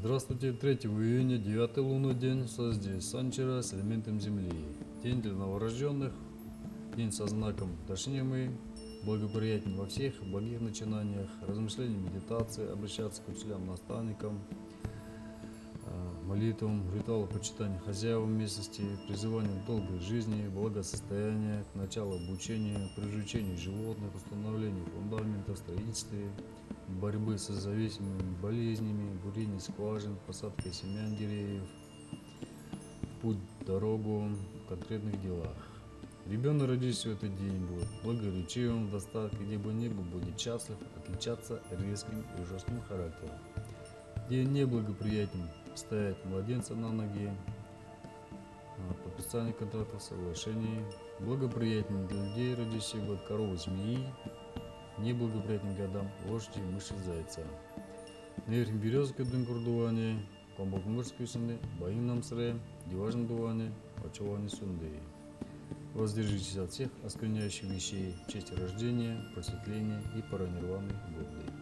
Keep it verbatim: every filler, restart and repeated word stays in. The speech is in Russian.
Здравствуйте, третьего июня, девятый лунный день, созвездие Санчара с элементом Земли. День для новорожденных, день со знаком Дашнимы, благоприятен во всех благих начинаниях, размышления, медитации, обращаться к учителям, наставникам, молитвам, ритуалу почитания хозяевам местности, призыванию к долгой жизни, благосостояния, к началу обучения, приручению животных, установлению фундамента в строительстве, борьбы с зависимыми болезнями, бурение скважин, посадка семян деревьев, путь, дорогу в конкретных делах. Ребенок, родившийся в этот день, будет благоречивым, в достатке, где бы ни был, будет счастлив, отличаться резким и жестким характером. День неблагоприятен стоять младенца на ноге, подписание контрактов, соглашений. Благоприятен для людей, родившихся в год коровы, змеи, неблагоприятным годам лошади, мыши, зайца. Нерхим березка дын курдуване, комбок мырский сынды, боим нам сре, диважн дуване, очеване сунды. Воздержитесь от всех оскверняющих вещей в честь рождения, просветления и паранирваны Будды.